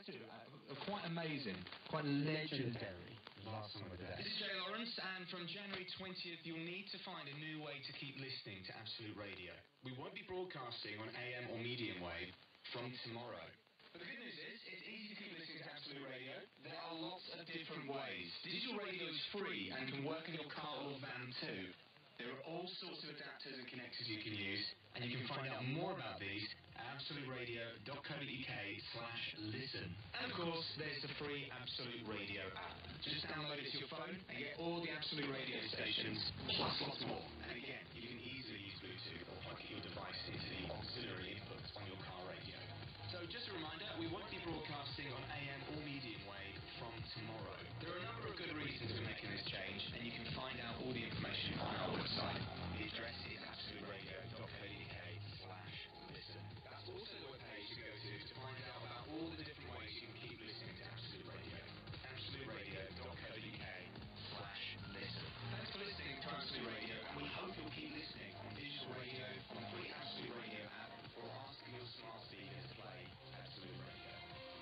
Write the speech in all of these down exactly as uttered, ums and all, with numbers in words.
let's do it. Uh, quite amazing, quite legendary last song of the day. This is Jay Lawrence, and from January twentieth, you'll need to find a new way to keep listening to Absolute Radio. We won't be broadcasting on A M or medium wave from tomorrow. But the good news is, it's easy to keep listening to Absolute Radio. There are lots of different ways. Digital radio is free and can work in your car or van too. There are all sorts of adapters and connectors you can use, and you can find out more about these at absoluteradio.co.uk slash listen. And of course, there's the free Absolute Radio app. Just download it to your phone and get all the Absolute Radio stations, plus lots more. And again, you can easily use Bluetooth or plug your device into the auxiliary inputs on your car radio. So just a reminder, we won't be broadcasting on A M or medium wave from tomorrow. There are a number of good reasons for making this change, and you can find out all the information on our website. The address is absoluteradio.co.uk slash listen. That's also the webpage to go to to find out about all the different ways you can keep listening to Absolute Radio. absoluteradio.co.uk slash listen. Thanks for listening to Absolute Radio, and we hope you'll keep listening on digital radio, on the free Absolute Radio app, or asking your smart speaker to play Absolute Radio.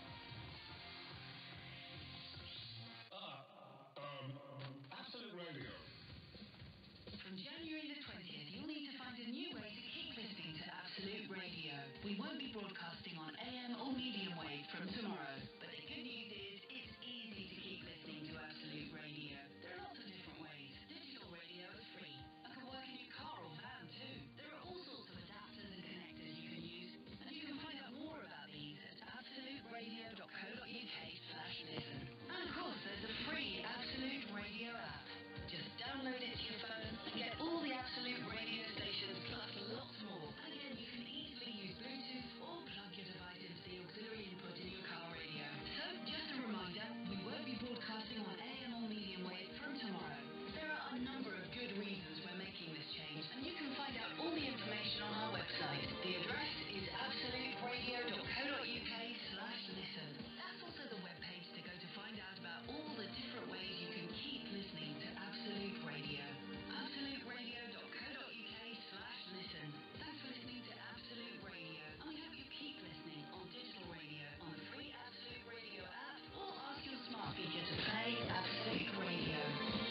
Ah, um, Absolute Radio. From January the twentieth, you'll need to find a new way to keep listening to Absolute Radio. We won't be broadcasting on A M or medium wave from tomorrow. But the good news is, it's easy to keep listening to Absolute Radio. There are lots of different ways. Digital radio is free and can work in your car or van too. There are all sorts of adapters and connectors you can use, and you can find out more about these at absoluteradio.co.uk slash listen. And of course, there's a free Absolute Radio app. Just download it to your phone and get all the Absolute Radio stations plus lots more. And again, you can easily use Bluetooth or plug your device into the auxiliary input in your car radio. So, just a reminder, we won't be broadcasting on A M or medium wave from tomorrow. There are a number of good reasons we're making this change, and you can find out all the information on our website. The address is absoluteradio.co.uk slash listen. That's also the webpage to go to find out about all the different ways you can keep listening to Absolute Radio. absoluteradio.co.uk slash listen. Thanks for listening to Absolute Radio, and we hope you keep listening on digital radio, on the free Absolute Radio app, or ask your smart speaker to play Absolute Radio.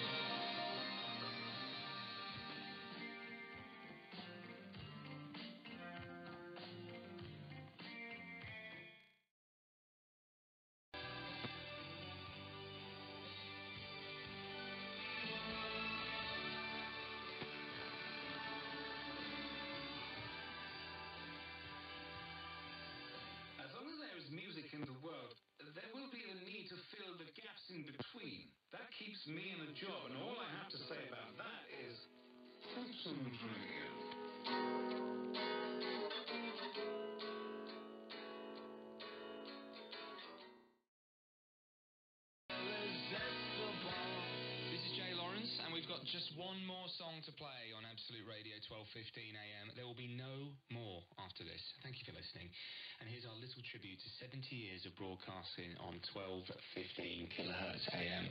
Music in the world, there will be a need to fill the gaps in between. That keeps me in a job, and all I have to say about that is Absolute Radio. This is Jay Lawrence, and we've got just one more song to play on Absolute Radio, twelve fifteen A M. There will be no more after this. Thank you for listening. And here's our little tribute to seventy years of broadcasting on twelve fifteen kilohertz A M.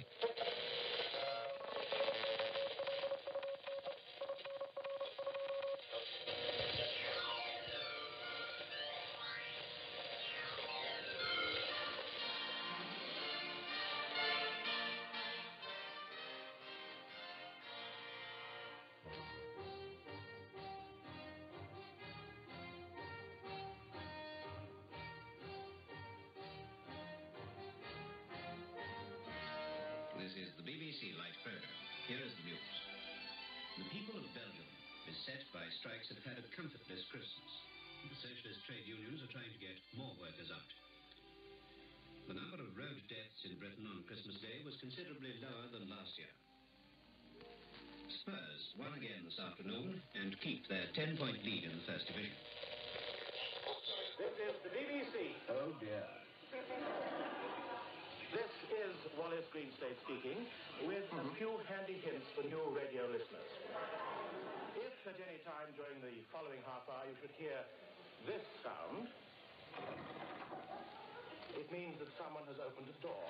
This is the B B C Light Programme. Here is the news. The people of Belgium, beset by strikes, have had a comfortless Christmas. The socialist trade unions are trying to get more workers out. The number of road deaths in Britain on Christmas Day was considerably lower than last year. Spurs won again this afternoon and keep their ten-point lead in the First Division. This is the B B C. Oh, dear. This is Wallace Greenstay speaking, with a few handy hints for new radio listeners. If at any time during the following half hour you should hear this sound, it means that someone has opened a door.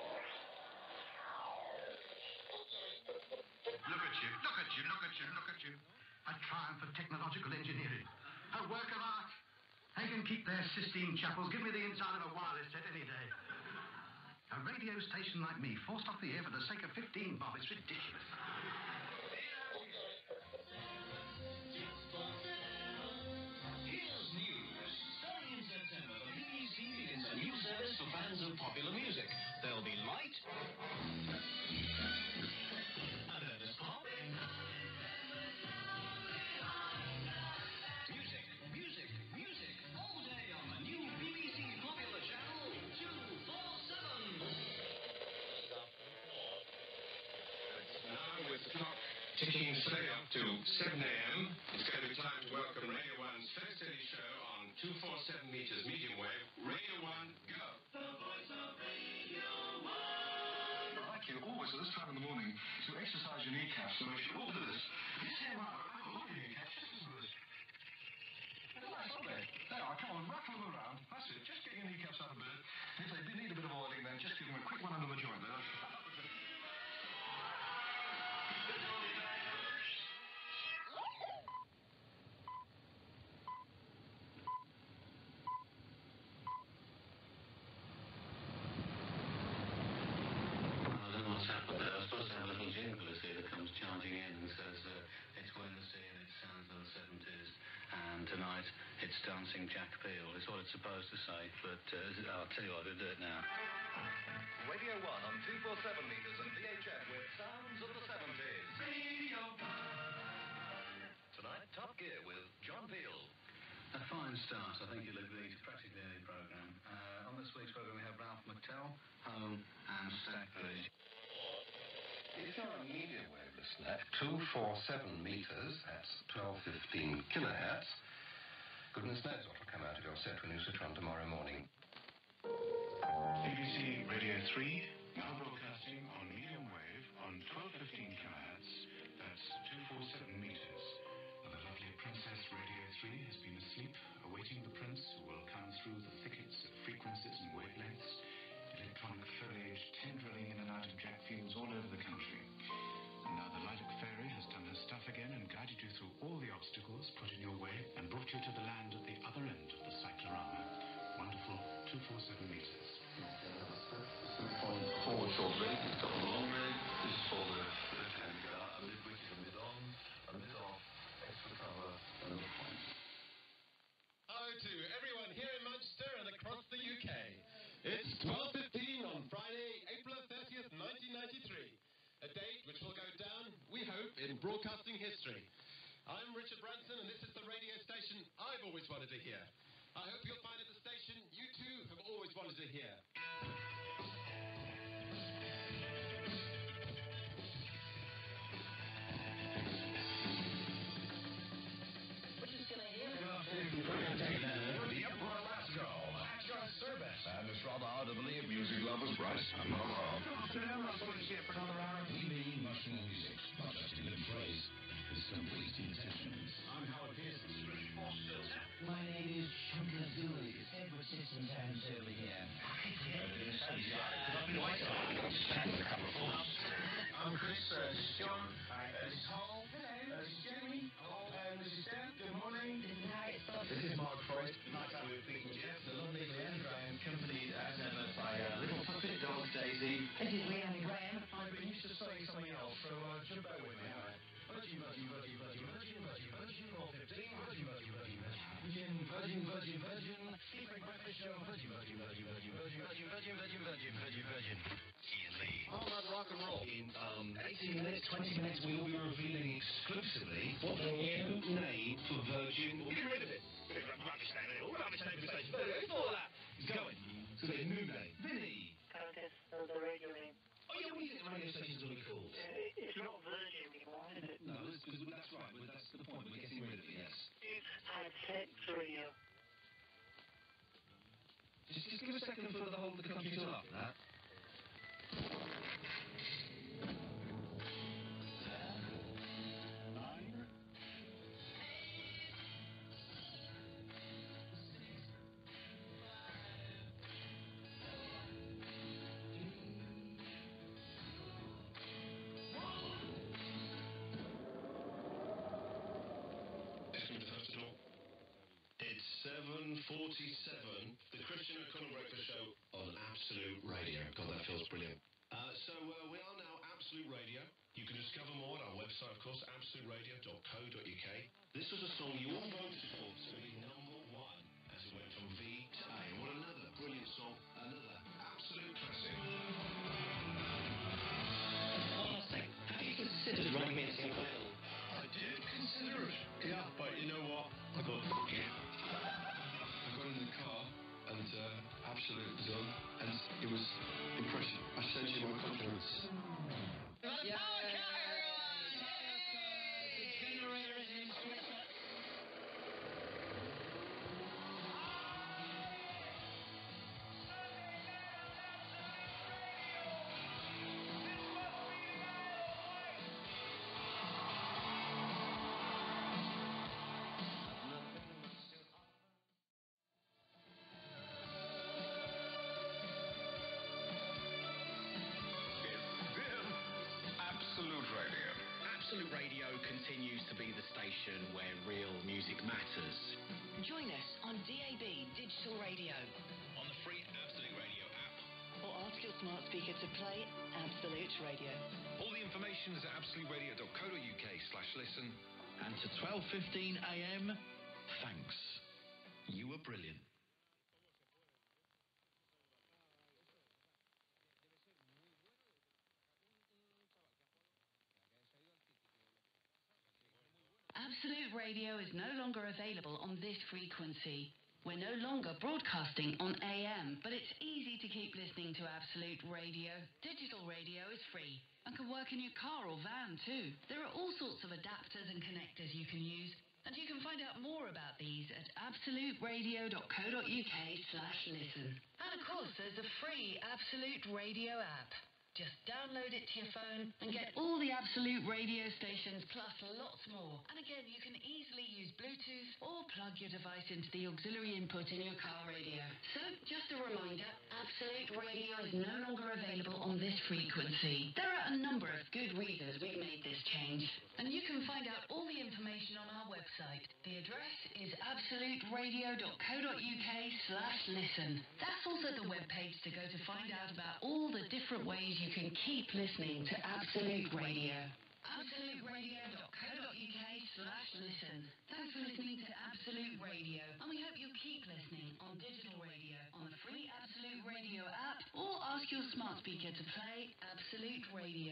Look at you, look at you, look at you, look at you. A triumph of technological engineering. A work of art. They can keep their Sistine chapels. Give me the inside of a wireless set any day. A radio station like me forced off the air for the sake of fifteen bob. It's ridiculous. Here's news. Starting in September, the B B C begins a new service for fans of popular music. There'll be light. And then there's pop. Music, music, music. All day on the new B B C popular channel two forty-seven. Now, with the clock ticking straight up to seven a.m., it's going to be time to welcome Radio one's first daily show on two forty-seven meters medium wave. Radio one, go. The voice of Radio one. I'd like you always at this time in the morning to exercise your kneecaps, so we should all do this. You say, wow, I love your kneecaps. Just listen to this. They're nice, aren't they? They are. Come on, rattle them around. That's it. Just get your kneecaps out of bed. If they need a bit of oiling, then just give them a quick one under the joint there. Charging in and says uh, it's Wednesday and it sounds of the seventies and tonight it's dancing Jack Peel. It's what it's supposed to say, but uh, I'll tell you what, I'll do it now. Radio one on two forty-seven meters and V H F with sounds of the seventies. Radio Tonight, Top Gear with John Peel. A fine start, I think you'll agree, to practically any programme. Uh, on this week's programme we have Ralph McTell, Home and Stackbridge. If you're a medium wave listener, two forty-seven meters, that's twelve fifteen kilohertz, goodness knows what will come out of your set when you switch on tomorrow morning. B B C Radio three, now broadcasting on medium wave on twelve fifteen kilohertz. That's two forty-seven meters. The lovely Princess Radio three has been asleep, awaiting the prince who will come through the thickets of frequencies and wavelengths. Electronic foliage tendrilling in and out of jack fields all over the country. And now the Lilac Fairy has done her stuff again and guided you through all the obstacles put in your way and brought you to the land at the other end of the cyclorama. Wonderful two forty-seven meters. Forward short rig, double long rig, this forward left hand go out, a mid wicket, a mid on, a mid off, extra cover, and a point. Hello to everyone here in Manchester and across the U K. It's twelve fifteen on Friday, April thirtieth, nineteen ninety-three. A date which will go down, we hope, in broadcasting history. I'm Richard Branson, and this is the radio station I've always wanted to hear. I hope you'll find it the station you too have always wanted to hear. We're just going to hear it. The Emperor Lasco, at your service. And it's rather hard to believe music lovers, Bryce. I'm not wrong. Afternoon, I'm going to see it for another hour. We mean much more music, not just a good phrase. With some wasted intentions. I'm Howard Pearson. My name is Chandler Zuli. Edward Systems hands over here. I'm Chris, uh, this is John, uh, this is Hall, hello, uh, this is Jeremy, Hall, and this is Dan, good morning. This is Harriet Scott. This is Mark Forrest. Nice to be speaking to Jeff, the lovely Leanne Graham, accompanied as ever by uh, little puppet dog Daisy. This is Leanne Graham. I've been used to saying something else, so uh, jump out with me, alright? Virgin, virgin, virgin, virgin, virgin, virgin, virgin, four fifteen, virgin, virgin, virgin, virgin, virgin, virgin, virgin, sleeping breakfast show, virgin, virgin, virgin, virgin, virgin, virgin, virgin, virgin, virgin, virgin. Ian Lee. All about rock and roll. In um, eighteen minutes, twenty minutes, we will be revealing exclusively what the new name for Virgin will be. Get rid of it. Rubbish name, rubbish name for station. It's all that. It's going. So the new name. Vinny. Countess of the radio name. Oh, yeah, what do you think the radio station's going to be called? Uh, it's not Virgin anymore, is it? No, that's, cause that's right. Well, that's the point. We're getting rid of it, yes. It's had sex radio. Just, just give a second for the whole of the country to laugh at that. It's seven forty-seven, the Christian O'Connell Breakfast Show on Absolute Radio. God, that feels brilliant. Uh, so uh, we are now Absolute Radio. You can discover more on our website, of course, absolute radio dot co dot U K. This was a song you all voted for to be number one as it went from V to A. What another brilliant song, another absolute classic. Have you considered writing me a single? I did consider it. Yeah, but you know what? I thought, fuck it. I got in the car and uh, Absolute was on, and it was impression. I sent you my compliments. Yeah. Absolute Radio. Absolute Radio continues to be the station where real music matters. Join us on D A B Digital Radio. On the free Absolute Radio app. Or ask your smart speaker to play Absolute Radio. All the information is at absolute radio dot co dot U K slash listen. And to twelve fifteen a m, thanks. You were brilliant. Absolute Radio is no longer available on this frequency. We're no longer broadcasting on A M, but it's easy to keep listening to Absolute Radio. Digital radio is free and can work in your car or van too. There are all sorts of adapters and connectors you can use, and you can find out more about these at absolute radio dot co dot U K slash listen. And of course, there's a free Absolute Radio app. Just download it to your phone and get all the Absolute radio stations plus lots more. And again, you can easily use Bluetooth or plug your device into the auxiliary input in your car radio. So, just a reminder, Absolute Radio is no longer available on this frequency. There are a number of good reasons we've made this change. And you can find out all the information on our website. The address is absolute radio dot co dot U K slash listen. That's also the webpage to go to find out about all the different ways you can keep listening to Absolute Radio. absolute radio dot co dot U K slash listen. Thanks for listening to Absolute Radio, and we hope you'll keep listening on digital radio, on the free Absolute Radio app, or ask your smart speaker to play Absolute Radio.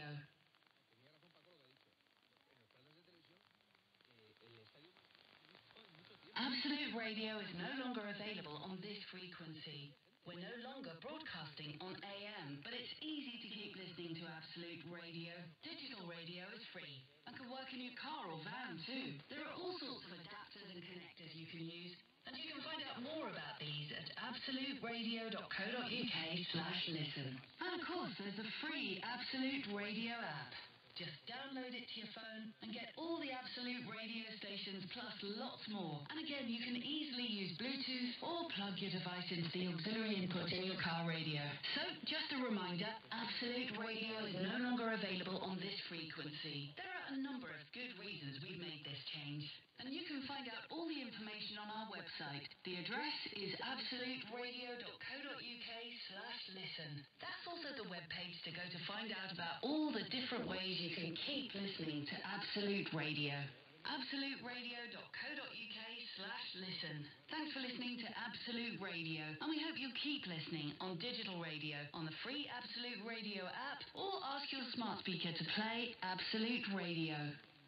Absolute Radio is no longer available on this frequency. We're no longer broadcasting on A M, but it's easy to keep listening to Absolute Radio. Digital radio is free and can work in your car or van too. There are all sorts of adapters and connectors you can use, and you can find out more about these at absolute radio dot co dot U K slash listen. And of course, there's a free Absolute Radio app. Just download it to your phone and get all the Absolute radio stations plus lots more. And again, you can easily use Bluetooth or plug your device into the auxiliary input in your car radio. So, just a reminder, Absolute Radio is no longer available on this frequency. There are a number of good reasons we've made this change. And you can find out all the information on our website. The address is absolute radio dot co dot U K slash listen. That's also the webpage to go to find out about all the different ways you can keep listening to Absolute Radio. absolute radio dot co dot U K slash listen. Thanks for listening to Absolute Radio, and we hope you'll keep listening on digital radio, on the free Absolute Radio app, or ask your smart speaker to play Absolute Radio.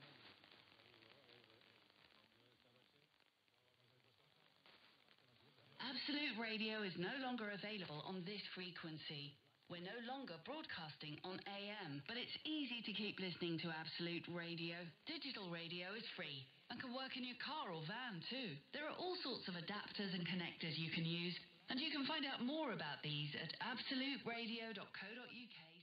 Absolute Radio is no longer available on this frequency. We're no longer broadcasting on A M, but it's easy to keep listening to Absolute Radio. Digital radio is free and can work in your car or van too. There are all sorts of adapters and connectors you can use, and you can find out more about these at absolute radio dot co dot U K.